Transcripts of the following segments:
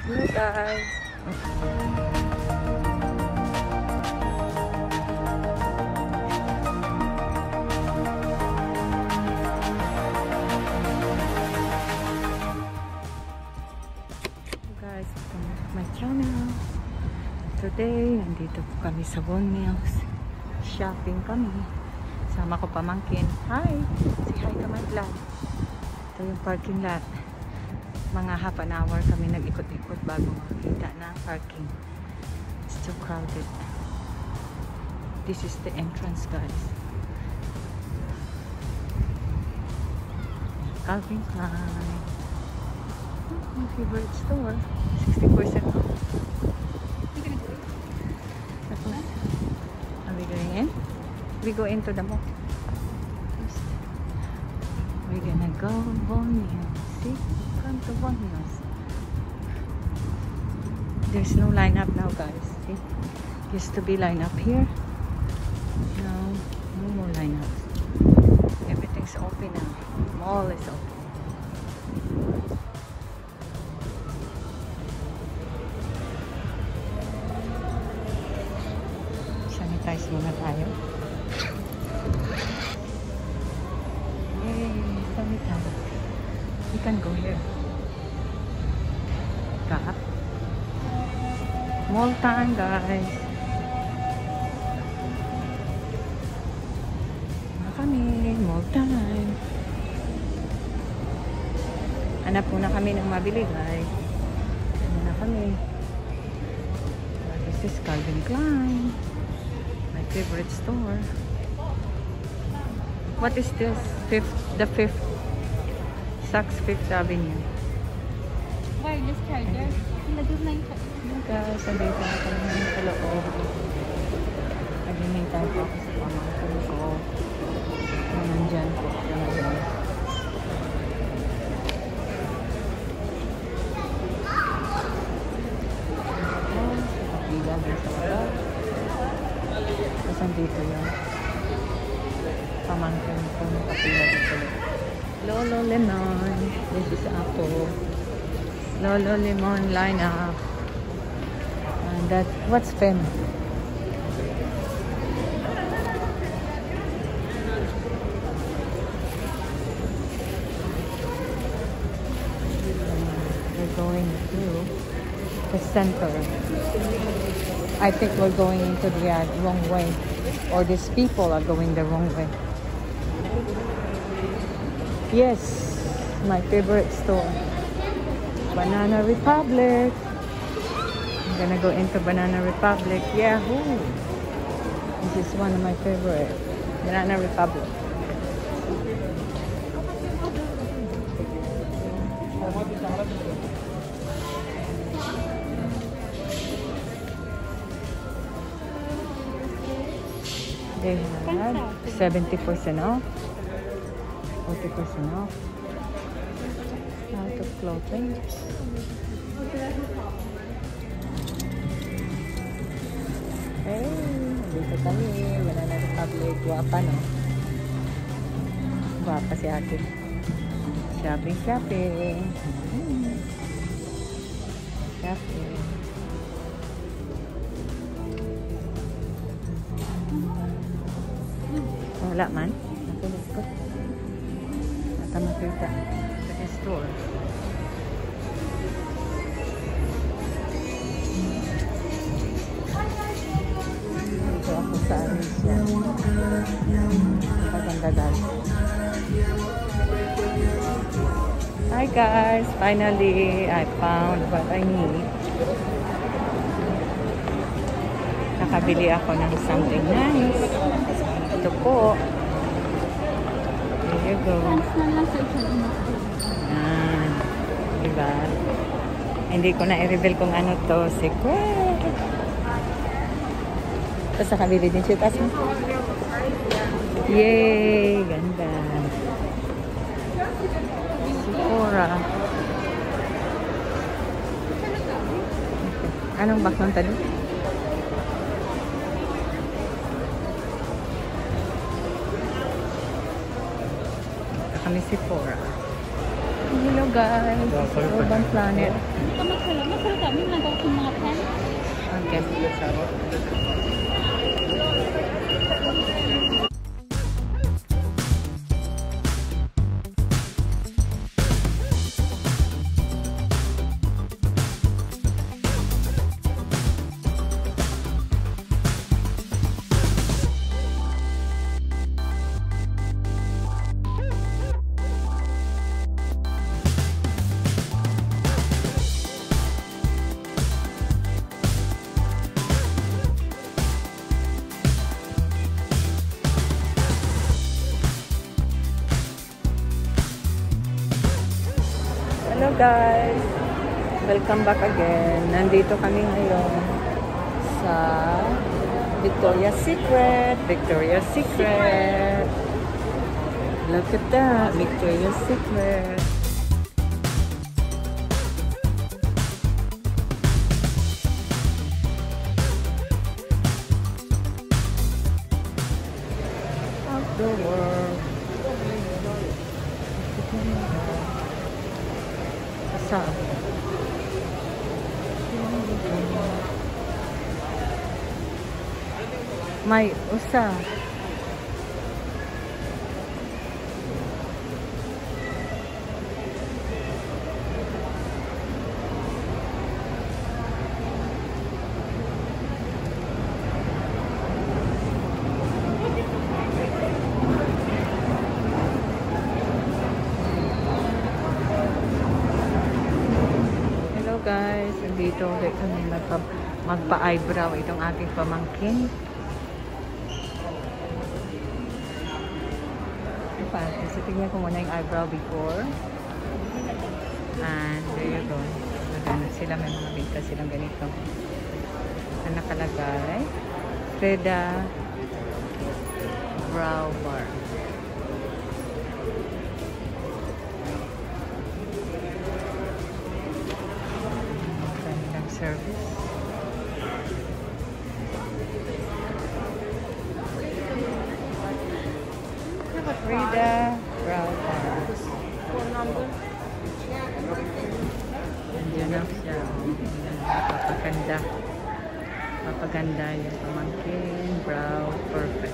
Hello guys. Guys, welcome to my channel. Today, nandito po kami sa Vaughan. Shopping kami. Sama ko pamangkin. Hi! Say hi to my vlog. Ito yung parking lot. Mga half an hour kami nag-ikot-ikot bago makita ng parking. It's too crowded. This is the entrance, guys. Calvin Klein. My favorite store. 60% off. Tapos, are we going in? We go into the mall. First, we're gonna go Vaughan. See? Come to Vaughan. There's no line up now, guys. See? Used to be line up here. Now, no more line ups. Everything's open now. Mall is open. Sanitize muna tayo. Yay! Sanitize. We can go here. Cut. Mall time, guys. Na kami. Mall time. Hanap muna kami ng mabili, guys. Ano na kami? This is Calvin Klein. My favorite store. What is this? The fifth. Saks Fifth Avenue. Wireless charger. Nilagyan na yung Guys, andito na kami sa loob. Nag-hintay po ako sa pamangkin ko. Nandyan po. Nandyan. Kapila din sa baba. Tapos andito yun. Pamangkin ko. Kapila din sa loob. Lolo Lemon. This is Apple. Lolo Lemon line up. And that, what's pen? We're going to the center. I think we're going into the wrong way. Or these people are going the wrong way. Yes, my favorite store. Banana Republic. I'm gonna go into Banana Republic. Yahoo! This is one of my favorite. Banana Republic. They had 70% off. 40% off. Out of clothing. Hey, dito kami. Banana Republic. Guwapa, no? Guwapa si ate. Shopping, shopping. Shopping. Wala man. Nakulis ko. Makita sa store. Dito ako sa Asia. Maganda, guys. Hi guys, finally I found what I need. Nakabili ako ng something nice. Ito po. There you go. Diba? Hindi ko na i-reveal kung ano to. Secret. Tapos nakabili din siya. Tapos yay! Ganda. Sephora. Okay. Anong box ng tali? Kami Sephora. Hello guys, Urban Planet. Masalat kami nagawa sa mga plants. Okay. Hello guys! Welcome back again. Nandito kami ngayon sa Victoria's Secret. Victoria's Secret. Look at that. Victoria's Secret. Of the world. Sa may usa guys, dito ulit kami magpa-eyebrow itong aking pamangkin. So, tignan ko muna yung eyebrow before. And there you go. Nagano sila, may mga binta silang ganito. Ang nakalagay, Freda Brow Bar. Service. Frida Brow Bar. Nandiyan na siya. Papaganda. Papaganda yung pamangkin. Brow perfect.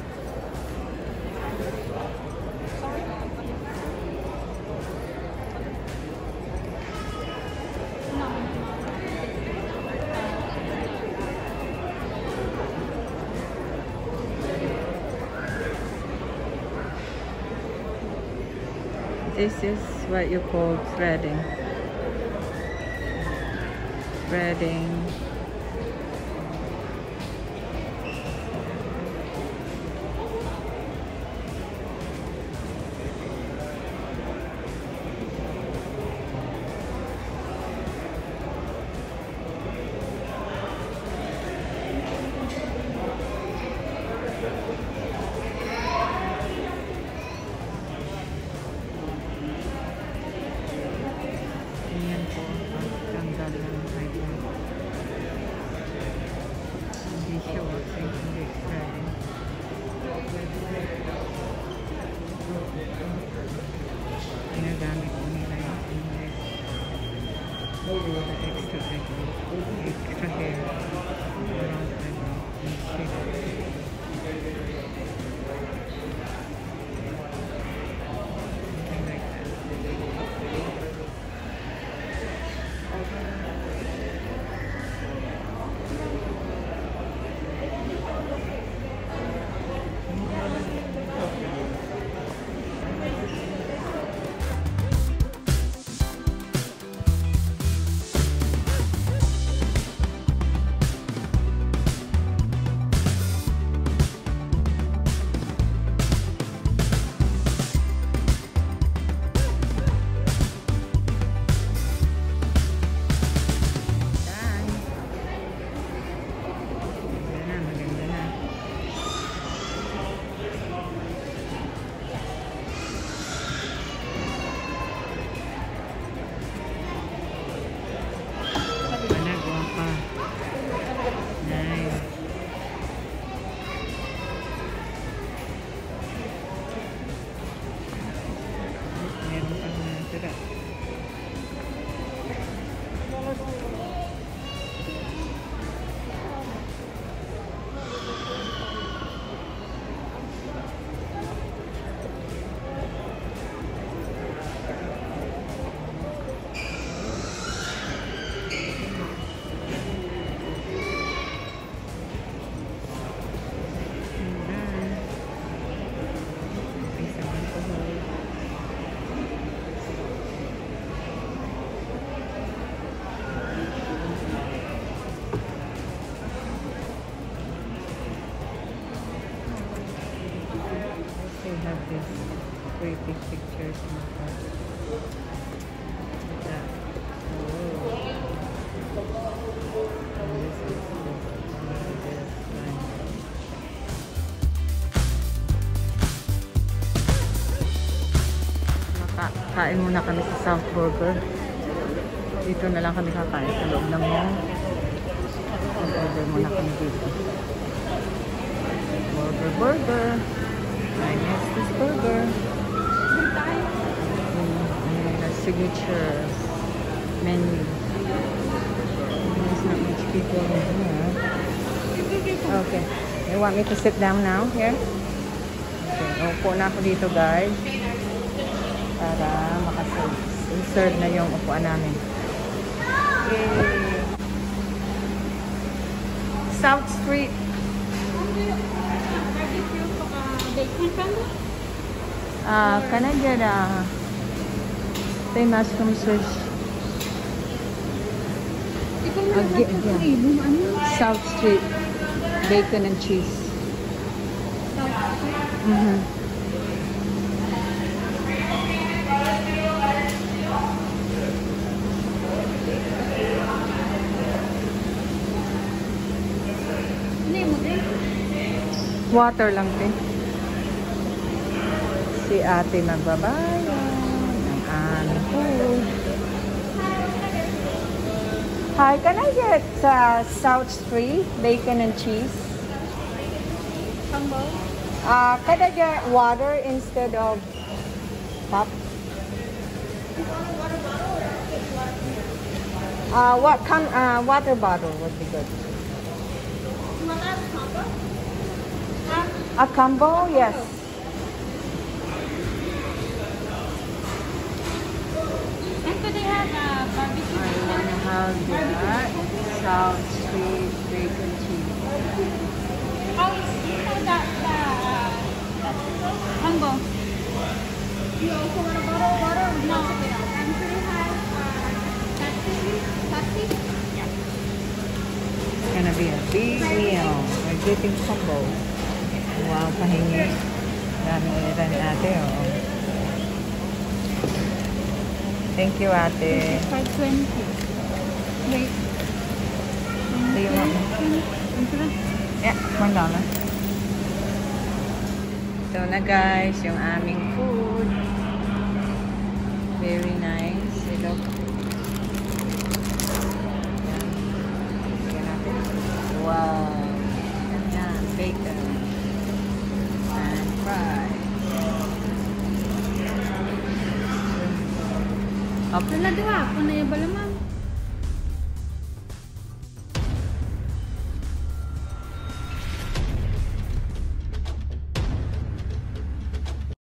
This is what you call threading. Threading. Ginagamit ko nila yung extra hair around and shape. Something like that. guys. Look at that. Oh. And this is kain muna kami sa South Burger. Dito na lang kami kakain sa loob ng mall. Order muna kami dito. Burger. My next burger. Signature menu. There's not much people in here. Okay. You want me to sit down now here? Okay. Upo na ako dito, guys. Para makaserve na yung upuan namin. Yay! South Street. Can I get a mushroom fish? South Street. Bacon and cheese. Water lang din. Si ate magbabayan ng aming food. Hi, can I get South Street bacon and cheese? Combo. Can I get water instead of pop? Water bottle would be good. You want that combo? A combo? Yes. And could they have barbecue? I want to have that South Street bacon cheese. Oh, you know that combo. You also want a bottle of water? No. And could they have Pepsi? Yeah. It's gonna be a big meal. We're getting combo. Wow, pahingi. Daming ulitan ni ate, oh. Thank you, ate. 520. Wait. Do you want me? Yeah, $1. Ito na, guys, yung aming food. Very nice. Ito. Yan natin. Wow. Yan, bacon. And fries. Wala diwa, kung na yung balamang.